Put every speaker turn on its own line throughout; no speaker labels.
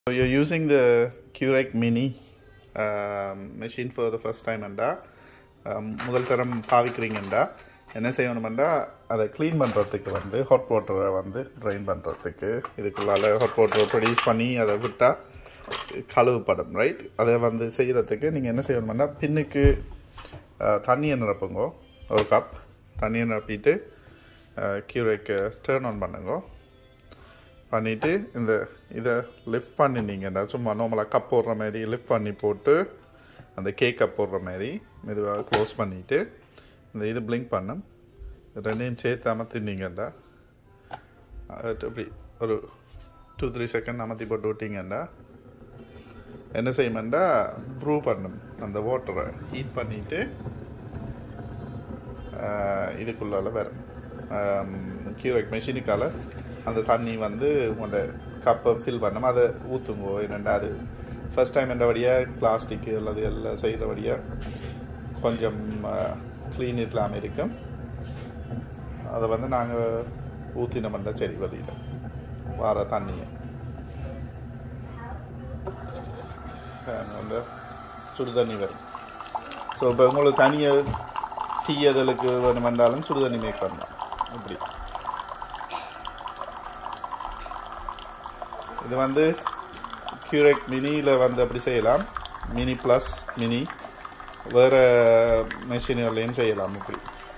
So you're using the KEURIG mini machine for the first time and முதல் தரம் பாவிக்கிறீங்கண்டா என்ன செய்யணும்னா அதை க்ளீன் பண்ணுறதுக்கு வந்து ஹாட் வாட்டரை வந்து ட்ரைன் பண்ணுறதுக்கு இதுக்குள்ளால ஹாட் வாட்டரை ப்ரொடியூஸ் பண்ணி அதை விட்டால் கழுவுப்படும் ரைட் அதை வந்து செய்கிறதுக்கு நீங்கள் என்ன செய்யணும்னா பின்னுக்கு தண்ணியை நிரப்புங்க ஒரு கப் தண்ணியை நிரப்பிட்டு KEURIG டர்ன் ஆன் பண்ணுங்க பண்ணிவிட்டு இந்த இதை லிஃப்ட் பண்ணினீங்கன்னா சும்மா நார்மலாக கப் போடுற மாதிரி லிஃப்ட் பண்ணி போட்டு அந்த கேக் கப் போடுற மாதிரி மெதுவாக க்ளோஸ் பண்ணிவிட்டு இந்த இது பிளிங்க் பண்ணும் ரெண்டையும் சேர்த்து அமர்த்தினீங்கண்டா அப்படி ஒரு 2-3 செகண்ட் அமர்த்தி போட்டு விட்டீங்கண்டா என்ன செய்யணும்டா ப்ரூ பண்ணும் அந்த வாட்டரை ஹீட் பண்ணிவிட்டு இதுக்குள்ளால வரும் KEURIG மெஷினுக்கால அந்த தண்ணி வந்து உங்களோட கப்பை ஃபில் பண்ணணும் அதை ஊற்றுங்கோ என்னென்னா அது ஃபஸ்ட் டைம் என்ற வழியாக பிளாஸ்டிக்கு அல்லது எல்லாம் செய்கிற வழியாக கொஞ்சம் க்ளீன் இல்லாமல் இருக்கும் அதை வந்து நாங்கள் ஊற்றினோம்னா சரி வழியில் வர தண்ணியை வந்து சுடு தண்ணி வரும் ஸோ இப்போ உங்களுக்கு தண்ணியை டீ அதலுக்கு வேணுமென்றாலும் சுடு தண்ணி மேக் பண்ணலாம் இப்படி இது வந்து KEURIG மினியில் வந்து அப்படி செய்யலாம் மினி ப்ளஸ் மினி வேறு மெஷின்களையும் செய்யலாம் இப்படி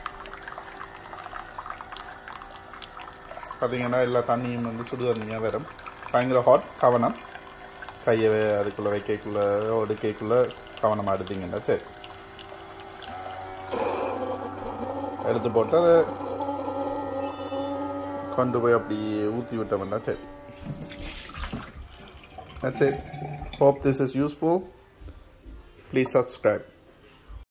பார்த்திங்கன்னா எல்லா தண்ணியும் வந்து சுடு தண்ணியாக வரும் பயங்கர ஹாட் கவனம் கையை அதுக்குள்ளே வைக்கக்குள்ளே ஒடுக்கைக்குள்ளே கவனமாக எடுத்தீங்கன்னா சரி எடுத்து போட்டு அதை கொண்டு போய் அப்படி ஊற்றி விட்டோம்னா சரி That's it. Hope this is useful. Please subscribe.